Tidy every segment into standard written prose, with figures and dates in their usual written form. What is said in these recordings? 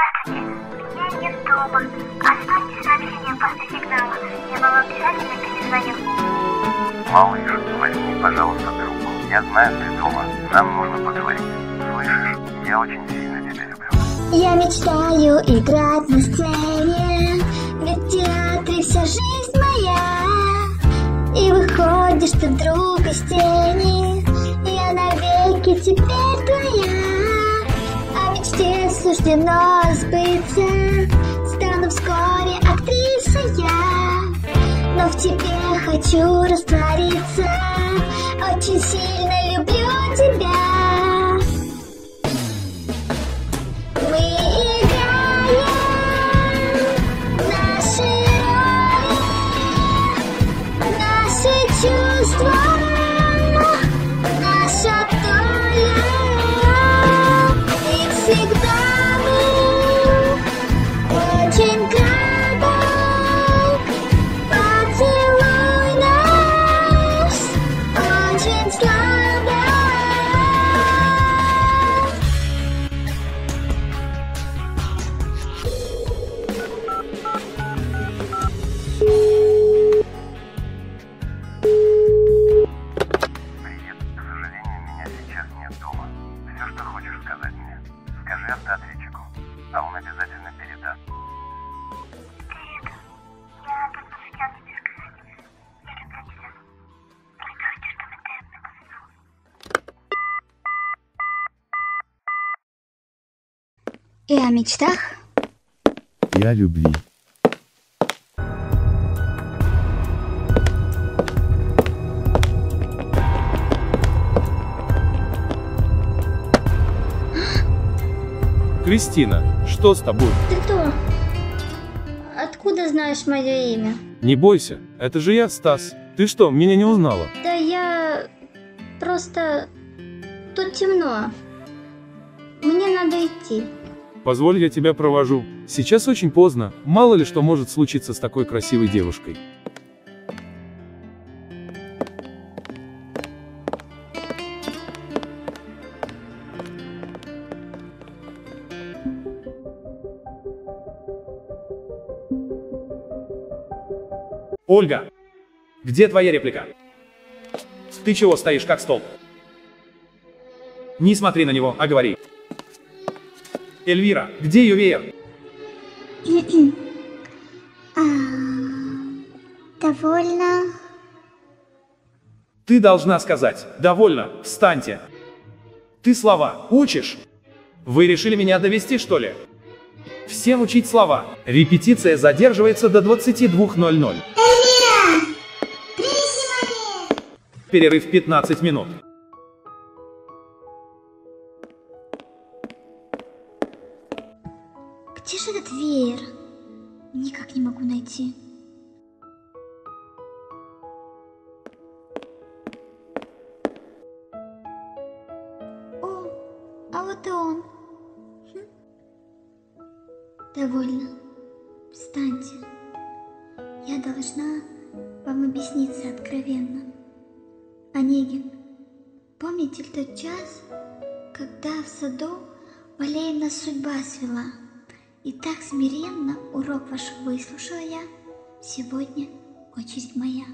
Здравствуйте, меня нет дома. Оставьте сообщение после сигнала. Я вам обязательно перезвоню. Малыш, возьми, пожалуйста, трубку. Я знаю, ты дома. Нам нужно поговорить. Слышишь? Я очень сильно тебя люблю. Я мечтаю играть на сцене, ведь в театре вся жизнь моя. И выходишь ты вдруг из тени, я навеки теперь твоя. А мечте суждено сбыться, стану вскоре актрисой я. Но в тебе хочу раствориться, очень сильно люблю тебя. Мы играем наши роли, наши чувства, наша доля. И всегда мы очень крепок. Поцелуй наш очень слабо. Привет. К сожалению, меня сейчас нет дома. Все, что хочешь сказать мне, скажи автоответчику, а он обязательно передаст. Привет. Я только хотела тебе сказать. Я люблю тебя. Только хочу, чтобы ты это знал. И о мечтах. И о любви. Кристина, что с тобой? Ты кто? Откуда знаешь мое имя? Не бойся, это же я, Стас. Ты что, меня не узнала? Да я... просто... тут темно. Мне надо идти. Позволь, я тебя провожу. Сейчас очень поздно, мало ли что может случиться с такой красивой девушкой. Ольга, где твоя реплика? Ты чего стоишь как столб? Не смотри на него, а говори. Эльвира, где ее веер? Довольно. Ты должна сказать: довольно, встаньте. Ты слова учишь? Вы решили меня довести, что ли? Всем учить слова. Репетиция задерживается до 22:00. Перерыв 15 минут. Где же этот веер? Никак не могу найти. О, а вот и он. Довольно. Встаньте. Я должна вам объясниться откровенно. Онегин, помните ли тот час, когда в саду в аллее нас судьба свела, и так смиренно урок ваш выслушала я, сегодня очередь моя.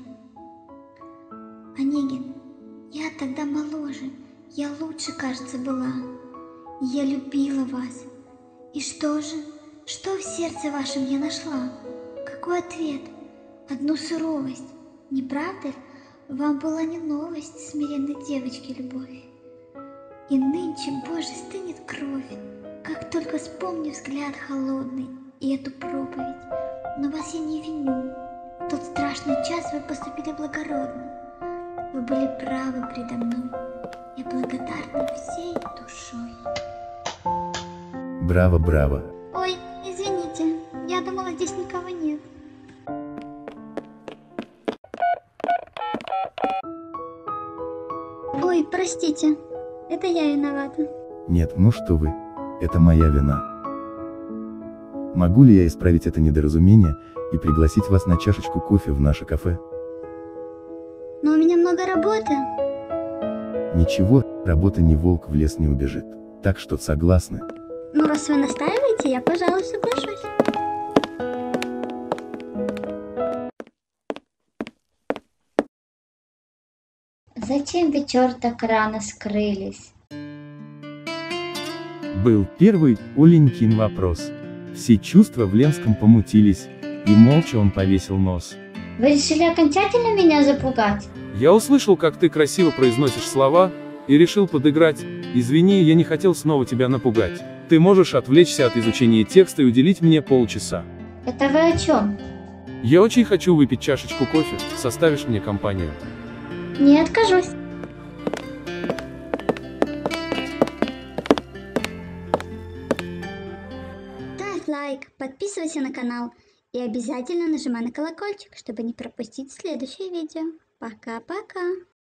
Онегин, я тогда моложе, я лучше, кажется, была, я любила вас. И что же, что в сердце вашем я нашла? Какой ответ? Одну суровость, не правда ли? Вам была не новость смиренной девочки любовь. И нынче, Боже, стынет кровь, как только вспомню взгляд холодный и эту проповедь. Но вас я не виню. В тот страшный час вы поступили благородно. Вы были правы предо мной. Я благодарна всей душой. Браво, браво. Ой, извините, я думала, здесь никого нет. Ой, простите, это я виновата. Нет, ну что вы, это моя вина. Могу ли я исправить это недоразумение и пригласить вас на чашечку кофе в наше кафе? Но у меня много работы. Ничего, работа не волк в лес не убежит. Так что согласны? Ну, раз вы настаиваете, хотите, я, пожалуй, соглашусь. Зачем вечер так рано скрылись? Был первый Оленькин вопрос. Все чувства в Ленском помутились, и молча он повесил нос. Вы решили окончательно меня запугать? Я услышал, как ты красиво произносишь слова, и решил подыграть. Извини, я не хотел снова тебя напугать. Ты можешь отвлечься от изучения текста и уделить мне полчаса. Это вы о чем? Я очень хочу выпить чашечку кофе, составишь мне компанию. Не откажусь. Ставь лайк, подписывайся на канал и обязательно нажимай на колокольчик, чтобы не пропустить следующее видео. Пока-пока.